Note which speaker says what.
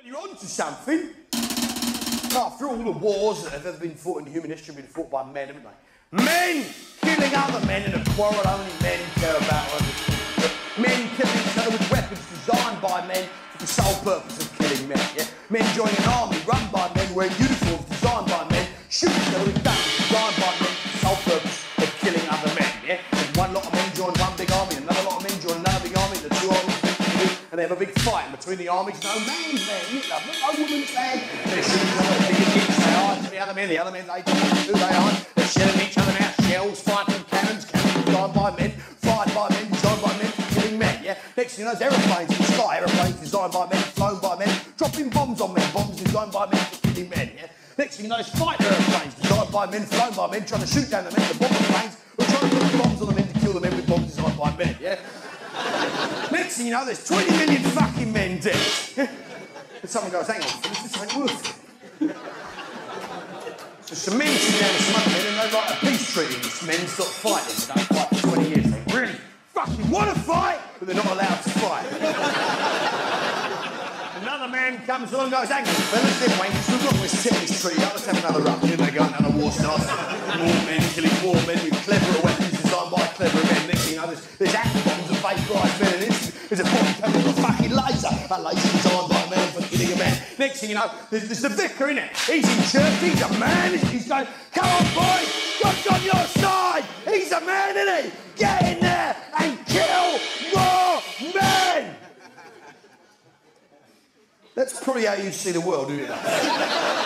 Speaker 1: Well, you're on to something. After all the wars that have ever been fought in human history have been fought by men, haven't they? Men killing other men in a quarrel only men care about. Men killing each other with weapons designed by men for the sole purpose of killing men. Yeah? Men joining an army run by men wearing uniforms designed by men, shooting each other with guns designed by men for the sole purpose of killing other men. Yeah? And one lot of men join one big army, another lot of men join another big army, the two armies and they have a big fight between the armies. No man's man, you love them, no woman's man. They're shooting each other, big hits, they are to the other men they don't know who they are. They're shelling each other out, shells, fighting cannons designed by men, fired by men, designed by men for killing men, yeah? Next thing you know, there's aeroplanes in the sky, aeroplanes designed by men, flown by men, dropping bombs on men, bombs designed by men for killing men, yeah? Next thing you know, there's fighter aeroplanes designed by men, flown by men, trying to shoot down the men, the bomber planes, or trying to put bombs on the men to kill the men with bombs designed by men, yeah? Next thing you know, there's 20 million fucking men dead. And someone goes, hang on, this ain't worth it. So some men sit down with some other men and they write a peace treaty. These men stop fighting. They don't fight for 20 years. They really fucking want to fight, but they're not allowed to fight. Another man comes along and goes, hang on, fellas, they're wankers. We've got this peace treaty. Let's have another run. Here they go, another war starts. More men killing more men with cleverer weapons designed by cleverer men. Next thing you know, there's atom bombs and fake lives men, and there's a bomb coming with a fucking laser. A laser designed by a man for killing a man. Next thing you know, there's the vicar, innit? He's in church, he's a man. He's going, come on, boys, God's on your side. He's a man, isn't he? Get in there and kill more men. That's probably how you see the world, isn't it?